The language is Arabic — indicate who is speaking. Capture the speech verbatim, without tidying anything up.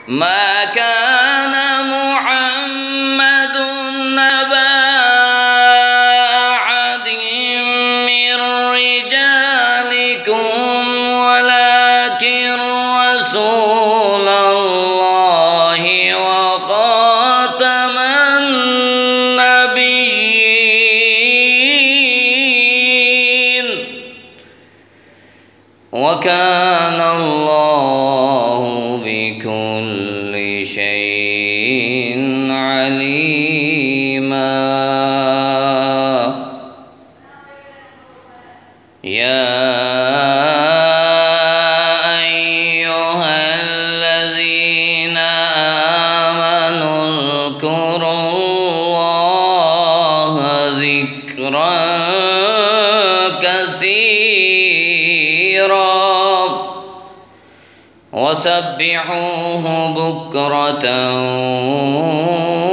Speaker 1: ما كان محمد أبا أحد من رجالكم ولكن رسول الله وخاتم النبيين وكان الله بكل شيء عليما. يا أيها الذين آمنوا اذكروا الله ذكرا كثيرا وسبحوه بكرة